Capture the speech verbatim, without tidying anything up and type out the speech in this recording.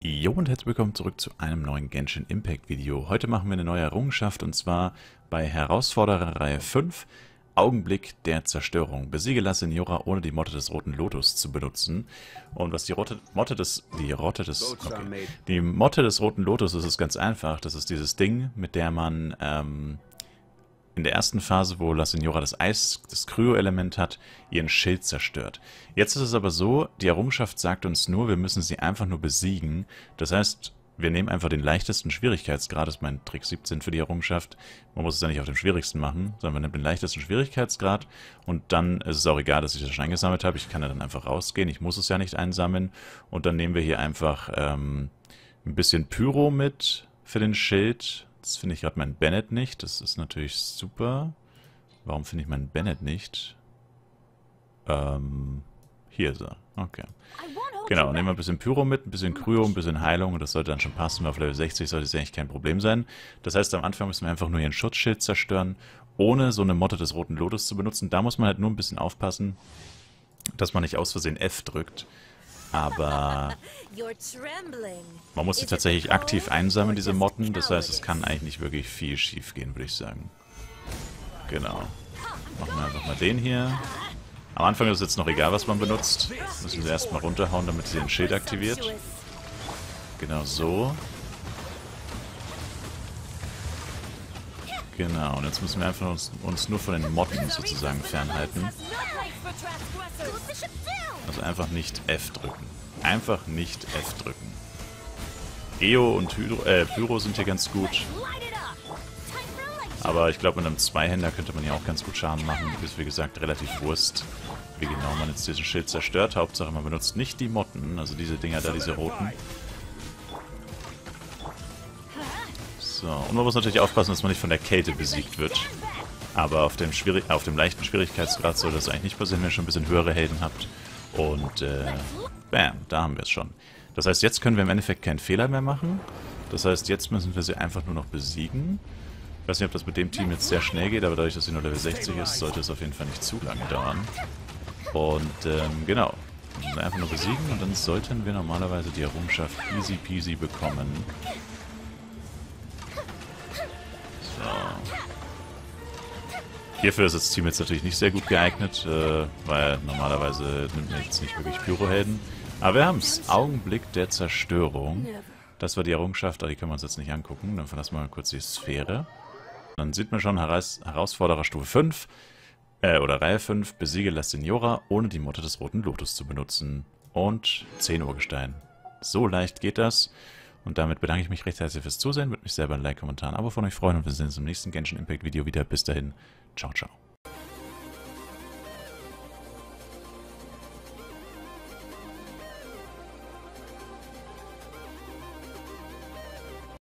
Jo und herzlich willkommen zurück zu einem neuen Genshin Impact Video. Heute machen wir eine neue Errungenschaft und zwar bei Herausforderer Reihe fünf, Augenblick der Zerstörung. Besiege La Signora ohne die Motte des Roten Lotus zu benutzen. Und was die Rote, Motte des, die Rotte des, okay. Die Motte des Roten Lotus ist, ist ganz einfach. Das ist dieses Ding, mit der man ähm, in der ersten Phase, wo La Signora das Eis, das Kryo-Element hat, ihren Schild zerstört. Jetzt ist es aber so, die Errungenschaft sagt uns nur, wir müssen sie einfach nur besiegen. Das heißt, wir nehmen einfach den leichtesten Schwierigkeitsgrad, das ist mein Trick siebzehn für die Errungenschaft. Man muss es ja nicht auf dem schwierigsten machen, sondern man nimmt den leichtesten Schwierigkeitsgrad und dann ist es auch egal, dass ich das schon eingesammelt habe. Ich kann ja dann einfach rausgehen, ich muss es ja nicht einsammeln. Und dann nehmen wir hier einfach ähm, ein bisschen Pyro mit für den Schild. Das finde ich gerade mein Bennett nicht. Das ist natürlich super. Warum finde ich meinen Bennett nicht? Ähm, hier ist er. Okay. Genau, nehmen wir ein bisschen Pyro mit, ein bisschen Kryo, ein bisschen Heilung und das sollte dann schon passen. Auf Level sechzig sollte es eigentlich kein Problem sein. Das heißt, am Anfang müssen wir einfach nur ihren Schutzschild zerstören, ohne so eine Motte des Roten Lotus zu benutzen. Da muss man halt nur ein bisschen aufpassen, dass man nicht aus Versehen F drückt. Aber man muss sie tatsächlich aktiv einsammeln, diese Motten. Das heißt, es kann eigentlich nicht wirklich viel schief gehen, würde ich sagen. Genau. Machen wir einfach mal den hier. Am Anfang ist es jetzt noch egal, was man benutzt. Müssen sie erstmal runterhauen, damit sie den Schild aktiviert. Genau so. Genau, und jetzt müssen wir einfach uns, uns nur von den Motten sozusagen fernhalten. Also einfach nicht F drücken. Einfach nicht F drücken. Eo und Hydro, äh, Pyro sind hier ganz gut. Aber ich glaube, mit einem Zweihänder könnte man hier auch ganz gut Schaden machen. Ist wie gesagt relativ Wurst, wie genau man jetzt diesen Schild zerstört. Hauptsache, man benutzt nicht die Motten, also diese Dinger da, diese roten. So, und man muss natürlich aufpassen, dass man nicht von der Kälte besiegt wird. Aber auf dem, Schwierig auf dem leichten Schwierigkeitsgrad soll das eigentlich nicht passieren, wenn ihr schon ein bisschen höhere Helden habt. Und, äh, bam, da haben wir es schon. Das heißt, jetzt können wir im Endeffekt keinen Fehler mehr machen. Das heißt, jetzt müssen wir sie einfach nur noch besiegen. Ich weiß nicht, ob das mit dem Team jetzt sehr schnell geht, aber dadurch, dass sie nur Level sechzig ist, sollte es auf jeden Fall nicht zu lange dauern. Und, ähm, genau. Wir müssen einfach nur besiegen und dann sollten wir normalerweise die Errungenschaft easy peasy bekommen. So. Hierfür ist das Team jetzt natürlich nicht sehr gut geeignet, äh, weil normalerweise nimmt man jetzt nicht wirklich Pyrohelden. Aber wir haben es. Augenblick der Zerstörung. Das war die Errungenschaft, aber die können wir uns jetzt nicht angucken. Dann verlassen wir mal kurz die Sphäre. Dann sieht man schon Heraus Herausforderer Stufe fünf, äh, oder Reihe fünf, besiege La Signora, ohne die Motte des Roten Lotus zu benutzen. Und zehn Urgestein. So leicht geht das. Und damit bedanke ich mich recht herzlich fürs Zusehen. Würde mich selber ein Like, Kommentar, ein Abo von euch freuen. Und wir sehen uns im nächsten Genshin Impact Video wieder. Bis dahin. Ciao, ciao.